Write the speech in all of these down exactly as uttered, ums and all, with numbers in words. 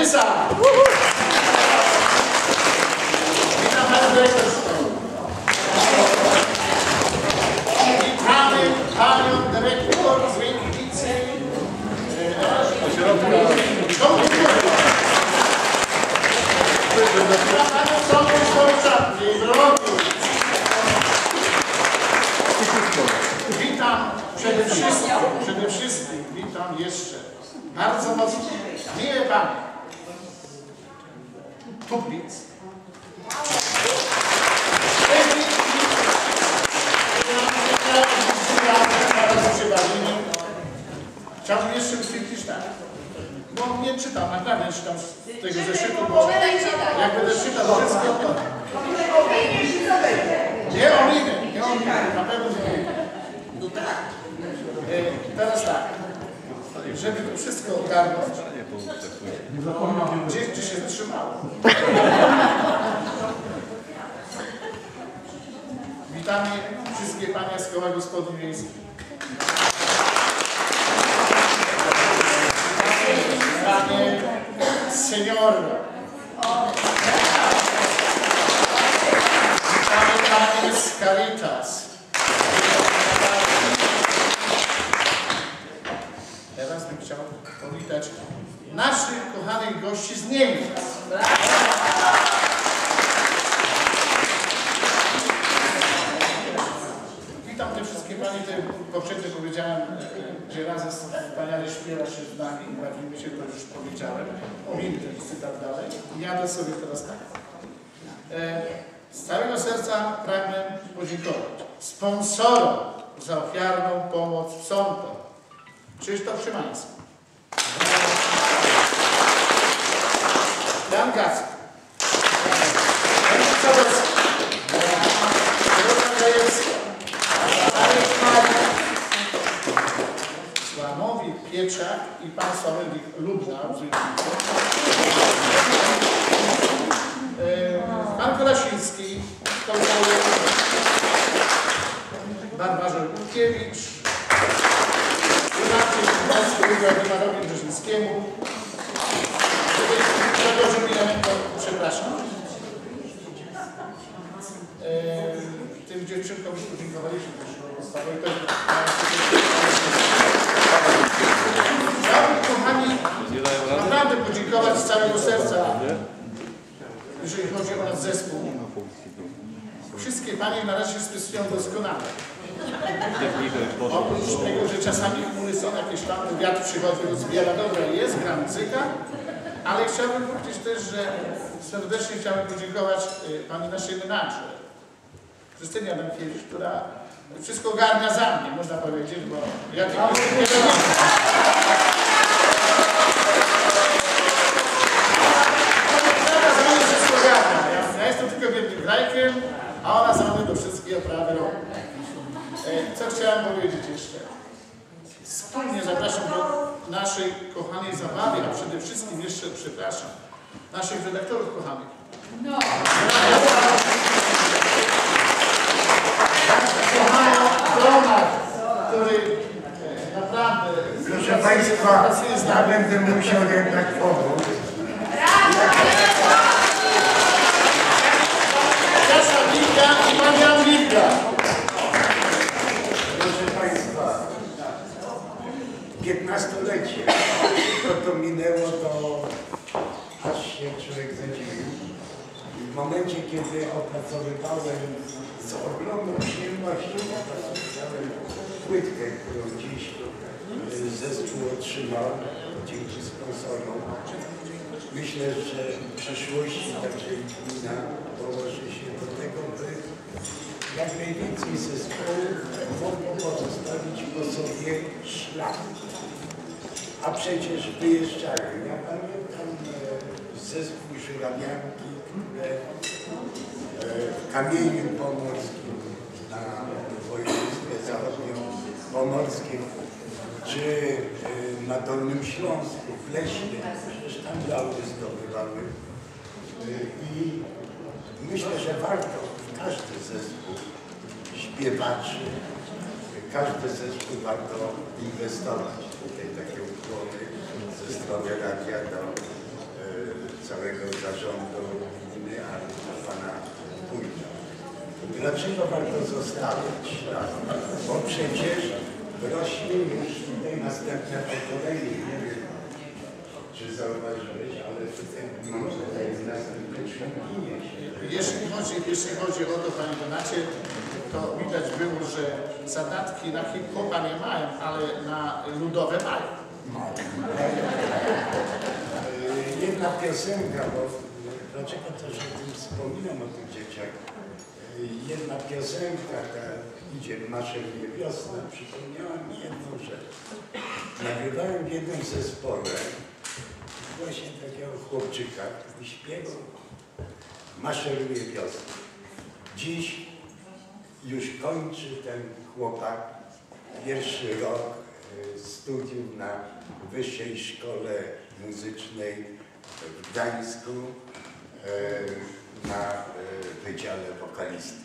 Krysa! Witam Panią Dyrektor Szkoły. Witamy Panią Dyrektor z Łękwicy. Witam Panią Sołtys Polczak, jej drogi. Witam przede wszystkim, przede wszystkim witam jeszcze bardzo mocno miłe Panie Tupic. Chciałbym jeszcze wyświetlić tak, bo nie czytam, naprawdę nie czytam z tego zeszytu, bo jak będę czytał wszystko, to nie ominę, nie ominę, na pewno nie ominę. E, teraz tak, żeby to wszystko ogarnąć, gdzieś gdzie się zatrzymało. Witamy wszystkie Panie z Koła Gospodyń Wiejskich. Panie seniorze. Witamy Panie z Caritas. Teraz bym chciał powitać naszych kochanych gości z Niemiec. Witam te wszystkie Panie, te poprzednio powiedziałem, że razem wspaniale śpiewa się z nami, bawimy się, to już powiedziałem. Ominę ten cytat dalej. Jadę sobie teraz tak. E, z całego serca pragnę podziękować sponsorom za ofiarną pomoc w sądach. Krzysztof Szymański, Jan Gacki, Jan Całecki, Dorota Krajewska, Marek Marek, Sławomir Pieczak i pan Sławomir Lubna, pan Kolasiński, Barbarze Kurkiewicz, Władimirowi Brzezińskiemu. Grzegorzu Milenko, przepraszam. Eee, tym dziewczynkom już podziękowaliśmy też. Chciałbym, kochani, naprawdę podziękować z całego serca, jeżeli chodzi o nasz zespół. Wszystkie Panie na razie się spisują doskonale. Oprócz tego, że czasami chmury są jakieś tam, wiatr przychodzi, rozbiera, dobra, jest gra muzyka, ale chciałbym powiedzieć też, że serdecznie chciałbym podziękować y, Pani naszej menadżer, Krystynie Adamkiewicz, która wszystko ogarnia za mnie, można powiedzieć, bo ja tylko nie wiem. Ja jestem tylko wielkim grajkiem, a ona za mną do wszystkich oprawy robi. Co chciałem powiedzieć jeszcze? Wspólnie zapraszam do naszej kochanej zabawy, a przede wszystkim jeszcze, przepraszam, naszych redaktorów kochanych. No. Kochają Donald, który naprawdę... Proszę Państwa, ja będę musiał jednak pomóc. Kasia Wilka i Marian Wilka. piętnastolecie, to to minęło, to aż się człowiek zadziwił. W momencie, kiedy opracowywałem z ogromną przyjemnością, opracowywałem płytkę, którą dziś zespół otrzymał dzięki sponsorom. Myślę, że w przyszłości także gmina położy się do tego, by jak najwięcej zespołów mogło pozostawić po sobie ślad. A przecież wyjeżdżają. Ja pamiętam e, zespół Żurawianki, które e, w Kamieniu Pomorskim na województwie zachodniopomorskim, czy e, na Dolnym Śląsku, w Leśnie, przecież tam laury zdobywały. E, I myślę, że warto w każdy zespół śpiewaczy, każdy zespół warto inwestować. Tutaj takie ukłony ze strony radia do całego zarządu gminy, ale do pana wójta. Dlaczego warto zostawić? Bo przecież rośnie już tutaj następne pokolenie. Nie wiem, czy zauważyłeś, ale tutaj następne ginie się. Jeśli chodzi, jeśli chodzi o to, panie Donacie, to widać było, że zadatki na hip-hopa nie mają, ale na ludowe mają. Jedna piosenka, bo dlaczego też o tym wspominam, o tych dzieciach? Jedna piosenka, ta idzie w maszeruje wiosna, przypomniała mi jedną rzecz. Nagrywałem w jednym zespole właśnie takiego chłopczyka, który śpiewał Maszeruje wiosna. Dziś już kończy ten chłopak pierwszy rok studiów na Wyższej Szkole Muzycznej w Gdańsku na Wydziale Wokalistyki.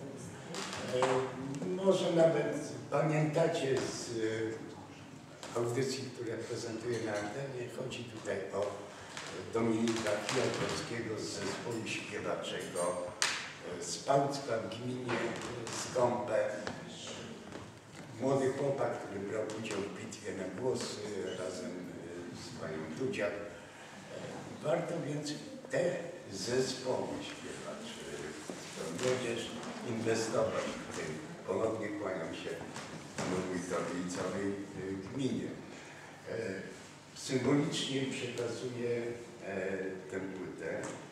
Może nawet pamiętacie z audycji, które prezentuję na antenie, chodzi tutaj o Dominika Kwiatkowskiego z zespołu śpiewaczego z Pałcka w gminie Skąpe. Młody chłopak, który brał udział w bitwie na głosy razem z panią Dudziak. Warto więc te zespoły śpiewaczy, to młodzież inwestować w tym. Ponownie kłaniam się panu wójtowi i całej gminie. Symbolicznie przekazuję e, tę płytę,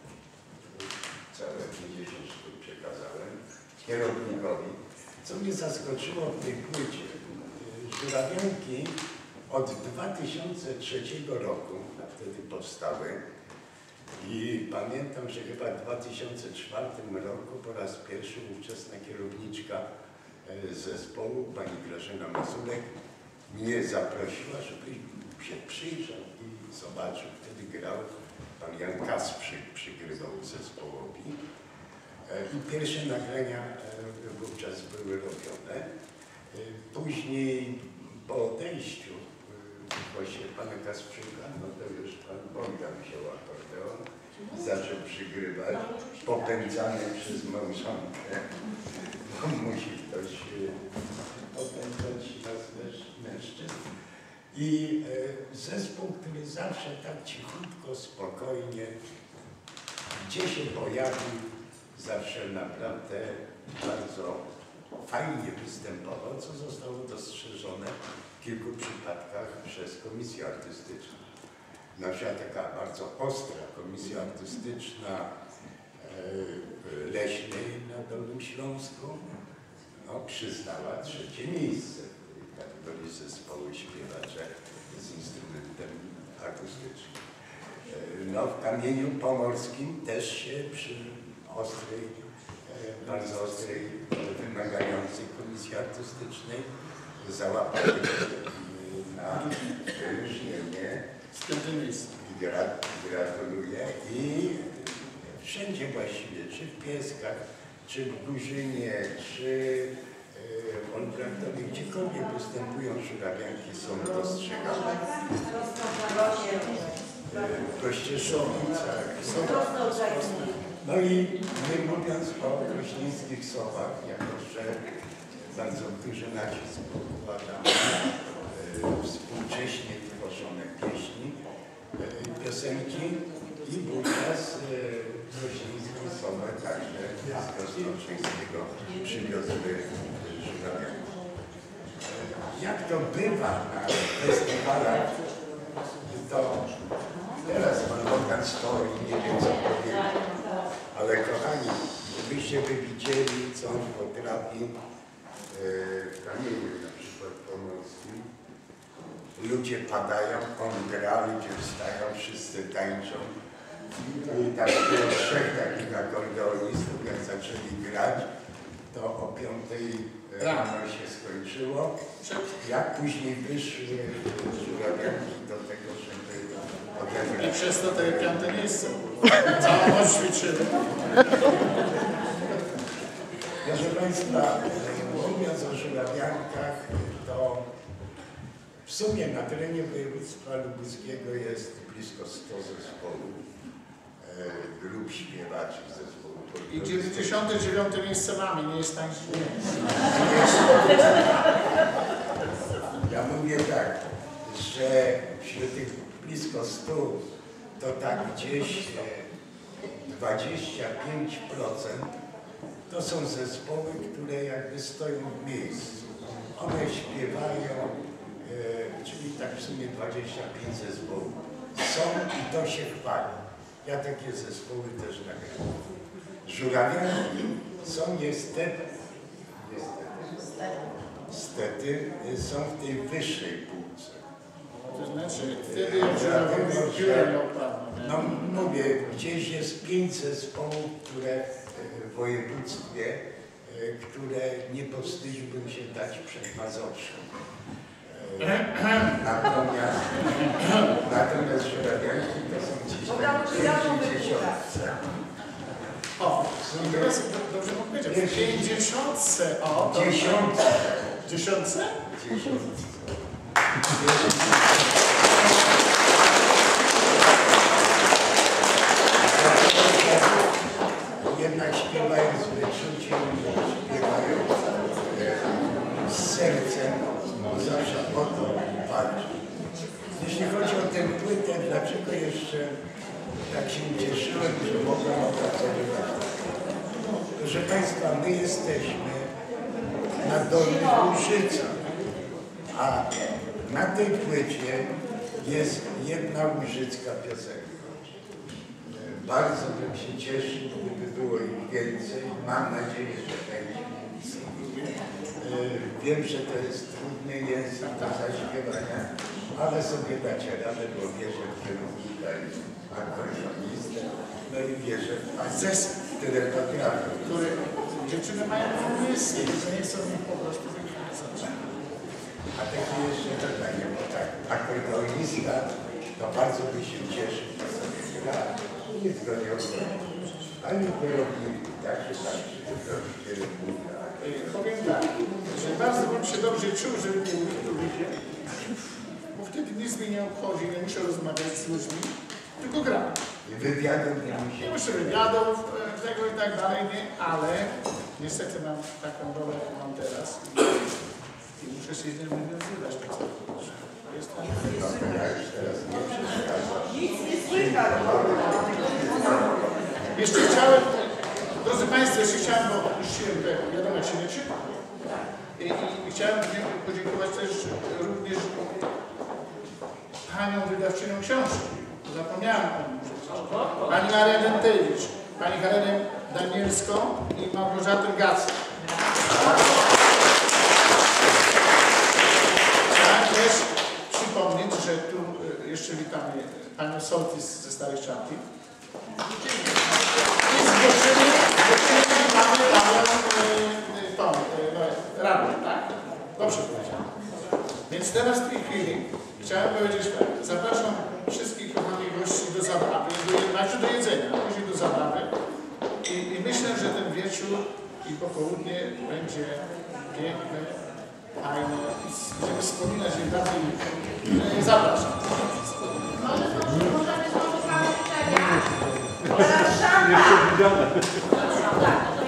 całe pięćdziesiąt sztuk przekazałem, kierownikowi. Co mnie zaskoczyło w tej płycie, Żurawianki od dwa tysiące trzeciego roku, a wtedy powstały, i pamiętam, że chyba w dwa tysiące czwartym roku po raz pierwszy ówczesna kierowniczka zespołu, pani Grażyna Mazurek, mnie zaprosiła, żeby się przyjrzał i zobaczył. Wtedy grał pan Jan Kasprzyk, przygrywał zespołowi. I pierwsze nagrania wówczas były robione. Później po odejściu właśnie pana Kasprzyka, no to już pan Bogdan wziął akordeon i zaczął przygrywać, popędzany przez małżonkę. No, musi ktoś popędzać nas mężczyzn. I e, zespół, który zawsze tak cichutko, spokojnie, gdzie się pojawił, zawsze naprawdę bardzo fajnie występował, co zostało dostrzeżone w kilku przypadkach przez komisję artystyczną. Na przykład taka bardzo ostra komisja artystyczna e, Leśnej na Dolnym Śląsku no, przyznała trzecie miejsce w kategorii zespoły śpiewacze z instrumentem akustycznym. E, no, w Kamieniu Pomorskim też się przy ostrej, e, bardzo ostrej, wymagającej komisji artystycznej załapali na wyróżnienie. Gratuluję. I wszędzie właściwie, czy w Pieskach, czy w Górzynie, czy w Olbrachtowie, gdziekolwiek występują żurawianki, są dostrzegane. W Kościeszowicach. No i nie mówiąc o krośnieńskich sowach, jako że bardzo duży nacisk pokładam na współcześnie tworzone pieśni, piosenki i wówczas krośnieńskie sowy także z Kościeszowskiego przywiozły żurawianki. Jak to bywa na festiwalach, to teraz pan Bogdan stoi, nie wiem co powiedzieć, ale kochani, gdybyście by widzieli, co on potrafi w Kamieniu na przykład pomorskim. Ludzie padają, on gra, ludzie wstają, wszyscy tańczą. I tak było trzech takich akordeonistów, jak zaczęli grać, to o piątej rano się skończyło. Jak później wyszły żurawianki do tego, żeby odebrać. I przez to te piąte miejsce. Całą noc ćwiczyły. Proszę Państwa, mówiąc o żurawiankach, to w sumie na terenie województwa lubuskiego jest blisko stu zespołów. grup śpiewaczych zespołu. I dziewięćdziesiąte dziewiąte miejsce mamy, nie jest tak źle. Ja mówię tak, że wśród tych blisko stu to tak gdzieś dwadzieścia pięć procent to są zespoły, które jakby stoją w miejscu. One śpiewają, e, czyli tak w sumie dwadzieścia pięć zespołów. Są i to się chwali. Ja takie zespoły też nagrywam. Żurawianki są niestety, niestety, są w tej wyższej półce. To znaczy, wtedy jak żurawiamy piórę no mówię, gdzieś jest pięć zespołów, które w województwie, które nie powstydziłbym się dać przed Mazowszem. Natomiast, natomiast żurawianki to są gdzieś tam pięćdziesiątce. O, teraz dobrze mógł powiedzieć. pięćdziesiątce, o. To Dziesiątce. Dziesiątce? Dziesiątce. Jednak śpiewają z wyczuciem, śpiewają e, z sercem, bo zawsze o to walczą. Jeśli chodzi o tę płytę, dlaczego jeszcze tak się ucieszyłem, że mogłem opracowywać? Proszę Państwa, my jesteśmy na Dolnych Łużycach, a na tej płycie jest jedna łużycka piosenka. Bardzo bym się cieszył, gdyby było ich więcej. Mam nadzieję, że będzie. Wiem, że to jest trudny język do zaśpiewania, ale sobie dacie radę, bo wierzę w kierownika i akordeonistę, no i wierzę w zespół, które potrafią. Które dziewczyny mają pomysły, że nie chcą ich po prostu wykręcać. A takie jeszcze pytanie, bo tak, akordeonista to bardzo by się cieszył, że sobie gra. Nic go nie odchodzi. Ani kierowniku, tak się tak, kierownika. Powiem tak, że bardzo bym się dobrze czuł, żeby był tu ludzie, bo wtedy nic mnie nie obchodzi, nie muszę rozmawiać z ludźmi, tylko gram. I wywiadów nie musi. Nie muszę wywiadów, tego i tak dalej, nie, ale niestety mam taką rolę, jaką mam teraz i muszę się z nim wywiązywać. Jest to Ja już teraz nie przeszkadzam. Nic nie słychać. Jeszcze chciałem, drodzy Państwo, jeszcze chciałem, bo opuściłem te wiadomo, się nie czyta. I, i, I chciałem podziękować też również panią wydawczynią książki. Zapomniałem o nim przecież. Pani Marię Dentewicz, pani Helenę Danielską i Małgorzatę Gacę. Chciałem też przypomnieć, że tu jeszcze witamy panią Sołtys ze Starych Czapli. I zgłoszenie, zgłoszenie mamy panią radę, tak? Dobrze powiedziałem. Więc teraz w tej chwili chciałem powiedzieć tak, zapraszam wszystkich kochanych gości do zabawy, do, znaczy do jedzenia, później do zabawy i, i myślę, że ten wieczór i popołudnie będzie piękne, fajne i będziemy wspominać je bardziej. Zapraszam. Zapraszamy. Jeszcze widziane.